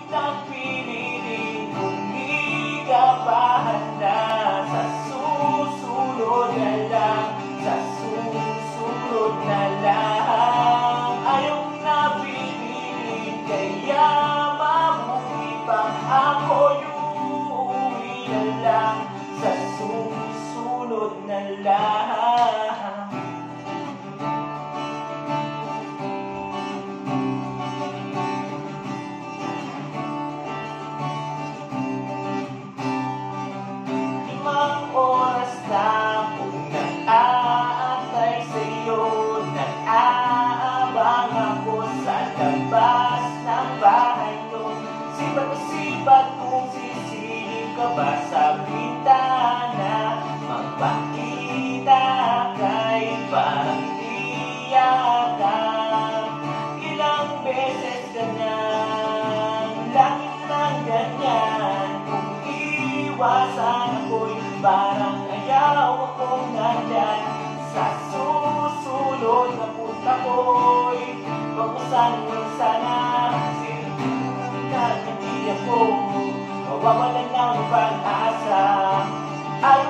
napili kung ka pa handa sa susunod na lang, sa susunod na lang. Ayaw napili kaya mabuti pa ako'y uuwi na lang sa susunod na lang. Oras na kung nag-aantay sa'yo, nag-aabang ako sa labas ng bahay mo. Sipat-sipat kung sisilip ka ba sa bintana, magpakita kay parang di yata. Ilang beses ka nang langit ng ganyan, kung iwasan ako'y parang ayaw akong nandyan. Sa susunod na punta ko'y pag-usan mo sana, na hindi ako mawawalan ng pag-asa. Ayaw